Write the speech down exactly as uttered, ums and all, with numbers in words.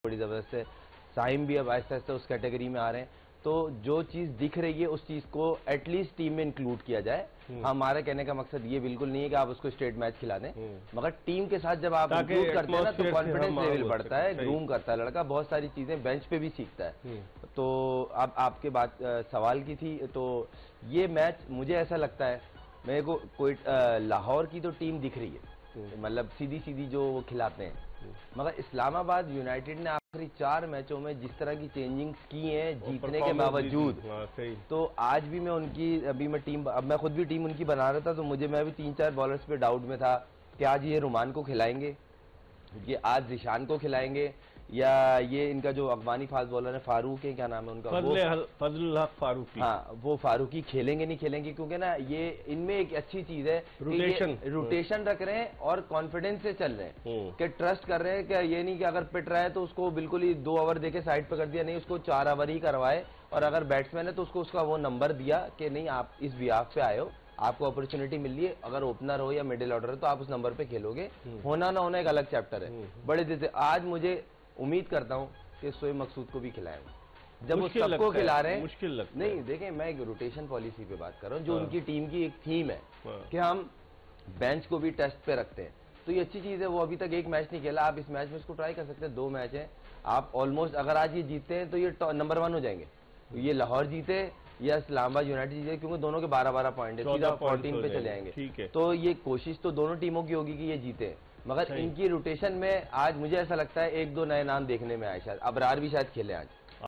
बड़ी जबरदस्त है। साहिम भी अब आहिस्ता आहिस्ता उस कैटेगरी में आ रहे हैं। तो जो चीज दिख रही है उस चीज को एटलीस्ट टीम में इंक्लूड किया जाए। हमारा कहने का मकसद ये बिल्कुल नहीं है कि आप उसको स्टेट मैच खिला दें, मगर टीम के साथ जब आप इंक्लूड करते हैं ना तो कॉन्फिडेंस लेवल बढ़ता है, ग्रूम करता है लड़का, बहुत सारी चीजें बेंच पे भी सीखता है। तो अब आपके बात सवाल की थी, तो ये मैच मुझे ऐसा लगता है, मेरे को कोई लाहौर की तो टीम दिख रही है, मतलब सीधी सीधी जो वो खिलाते हैं, मगर इस्लामाबाद यूनाइटेड ने आखिरी चार मैचों में जिस तरह की चेंजिंग्स की हैं जीतने के बावजूद, तो आज भी मैं उनकी, अभी मैं टीम, अब मैं खुद भी टीम उनकी बना रहा था, तो मुझे, मैं भी तीन चार बॉलर्स पे डाउट में था कि आज ये रुमान को खिलाएंगे, ये आज जिशान को खिलाएंगे, या ये इनका जो अफगानी फास्ट बॉलर है फारूक है, क्या नाम है उनका, फजल हक फारूकी, हाँ वो फारूकी खेलेंगे नहीं खेलेंगे, क्योंकि ना ये इनमें एक अच्छी चीज है, रोटेशन रोटेशन रख रहे हैं और कॉन्फिडेंस से चल रहे हैं, कि ट्रस्ट कर रहे हैं कि ये नहीं कि अगर पिट रहा है तो उसको बिल्कुल ही दो ओवर देके साइड पे कर दिया, नहीं उसको चार ओवर ही करवाए, और अगर बैट्समैन है तो उसको उसका वो नंबर दिया कि नहीं आप इस बिहाफ पे आए हो, आपको अपॉर्चुनिटी मिल रही है, अगर ओपनर हो या मिडिल ऑर्डर है तो आप उस नंबर पे खेलोगे, होना ना होना एक अलग चैप्टर है। बड़े देते आज मुझे उम्मीद करता हूं कि शोएब मकसूद को भी खिलाएंगे, जब वो सबको खिला रहे हैं मुश्किल लगता नहीं, देखें मैं एक रोटेशन पॉलिसी पे बात कर रहा हूं, जो उनकी टीम की एक थीम है कि हम बेंच को भी टेस्ट पे रखते हैं, तो ये अच्छी चीज है। वो अभी तक एक मैच नहीं खेला, आप इस मैच में इसको ट्राई कर सकते हैं, दो मैच है, आप ऑलमोस्ट अगर आज ये जीतते हैं तो ये नंबर वन हो जाएंगे, ये लाहौर जीते या इस्लामाबाद यूनाइटेड जीते, क्योंकि दोनों के बारह बारह पॉइंट है, सीधा फोर्टीन पे चले आएंगे। ठीक है, तो ये कोशिश तो दोनों टीमों की होगी कि ये जीते, मगर इनकी रोटेशन में आज मुझे ऐसा लगता है एक दो नए नाम देखने में आए, शायद अबरार भी शायद खेले आज।